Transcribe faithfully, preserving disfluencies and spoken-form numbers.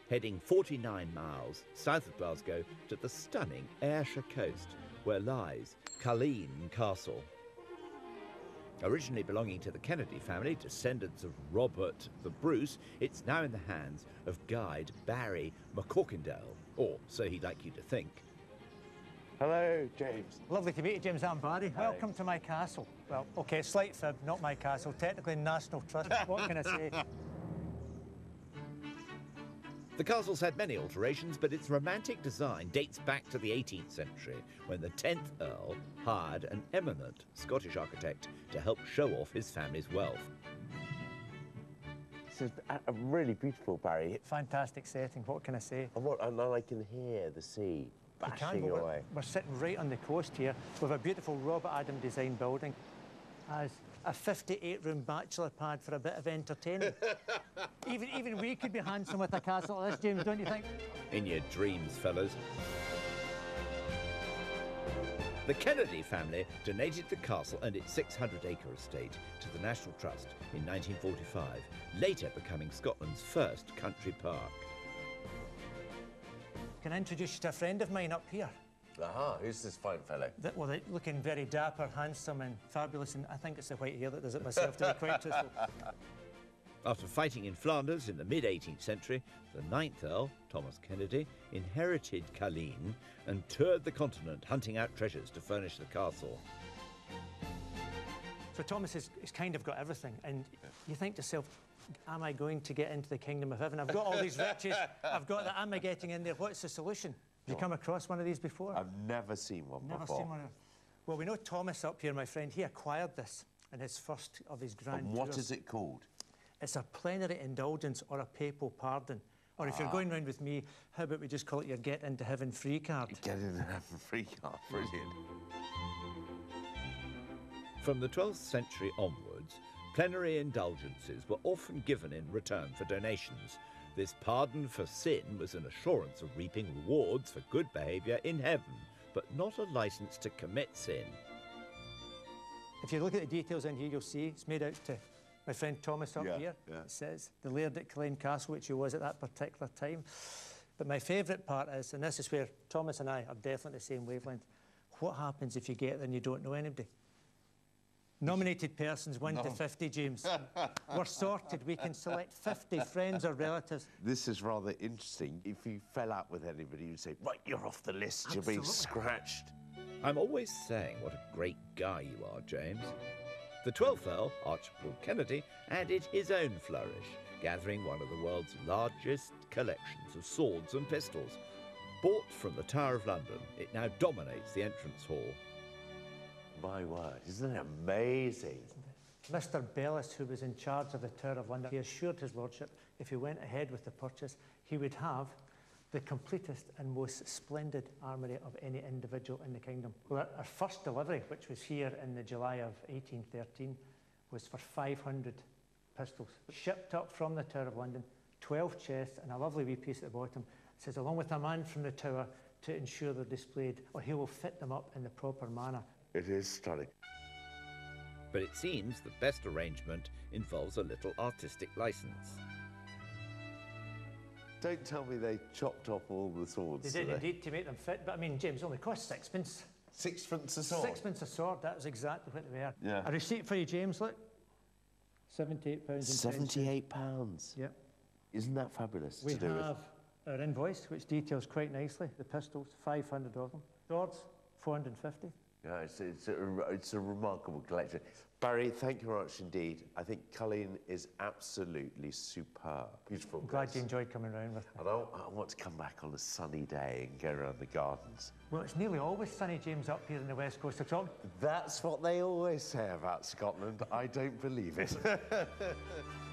heading forty-nine miles south of Glasgow to the stunning Ayrshire coast, where lies Culzean Castle. Originally belonging to the Kennedy family, descendants of Robert the Bruce, it's now in the hands of guide Barry McCorkindale, or so he'd like you to think. Hello, James. Lovely to meet you, James. I'm Barry. Hi. Welcome to my castle. Well, OK, slight fib, not my castle. Technically National Trust. What can I say? The castle's had many alterations, but its romantic design dates back to the eighteenth century, when the tenth Earl hired an eminent Scottish architect to help show off his family's wealth. This is a really beautiful, Barry. Fantastic setting, what can I say? And, what, and I can hear the sea bashing we're, away. We're sitting right on the coast here with a beautiful Robert Adam designed building. As a fifty-eight room bachelor pad for a bit of entertainment. even, even we could be handsome with a castle like this, James, don't you think? In your dreams, fellas. The Kennedy family donated the castle and its six hundred acre estate to the National Trust in nineteen forty-five, later becoming Scotland's first country park. Can I introduce you to a friend of mine up here? Aha, who's this fine fellow? That, well, they're looking very dapper, handsome and fabulous, and I think it's the white hair that does it myself, to be quite truthful. After fighting in Flanders in the mid eighteenth century, the ninth Earl, Thomas Kennedy, inherited Culzean and toured the continent hunting out treasures to furnish the castle. So Thomas has, has kind of got everything, and you think to yourself, am I going to get into the kingdom of heaven? I've got all these riches, I've got that, am I getting in there? What's the solution? Have you come across one of these before? I've never seen one never before. Seen one of... Well, we know Thomas up here, my friend, he acquired this in his first of his grand And what tours. is it called? It's a plenary indulgence or a papal pardon. Or if ah. you're going round with me, how about we just call it your get into heaven free card? Get into heaven free card, brilliant. From the twelfth century onwards, plenary indulgences were often given in return for donations. This pardon for sin was an assurance of reaping rewards for good behaviour in heaven, but not a licence to commit sin. If you look at the details in here, you'll see it's made out to my friend Thomas up yeah, here. Yeah. It says the Laird at Culzean Castle, which he was at that particular time. But my favourite part is, and this is where Thomas and I are definitely the same wavelength, what happens if you get there and you don't know anybody? Nominated persons one no. to fifty, James. We're sorted. We can select fifty friends or relatives. This is rather interesting. If you fell out with anybody, you'd say, right, you're off the list. Absolutely. You're being scratched. I'm always saying what a great guy you are, James. The twelfth Earl, Archibald Kennedy, added his own flourish, gathering one of the world's largest collections of swords and pistols. Bought from the Tower of London, it now dominates the entrance hall. My word, isn't it amazing? Mister Bellis, who was in charge of the Tower of London, he assured his lordship if he went ahead with the purchase, he would have the completest and most splendid armoury of any individual in the kingdom. Well, our first delivery, which was here in the July of eighteen thirteen, was for five hundred pistols. Shipped up from the Tower of London, twelve chests and a lovely wee piece at the bottom. It says, along with a man from the Tower to ensure they're displayed, or he will fit them up in the proper manner. It is stunning. But it seems the best arrangement involves a little artistic licence. Don't tell me they chopped off all the swords. They did today. indeed to make them fit, but I mean, James, only cost sixpence. Sixpence a sword? Sixpence a sword, that was exactly what they were. Yeah. A receipt for you, James, look. seventy-eight pounds and seventy-eight pounds? Yep. Isn't that fabulous we to do have with? Our invoice, which details quite nicely the pistols, five hundred of them. Swords, four hundred and fifty. Yeah, it's, it's, a, it's a remarkable collection. Barry, thank you very much indeed. I think Culzean is absolutely superb. Beautiful. I'm glad place. you enjoyed coming round with me. And I, I want to come back on a sunny day and go around the gardens. Well, it's nearly always sunny, James, up here in the west coast of Scotland. That's what they always say about Scotland. I don't believe it.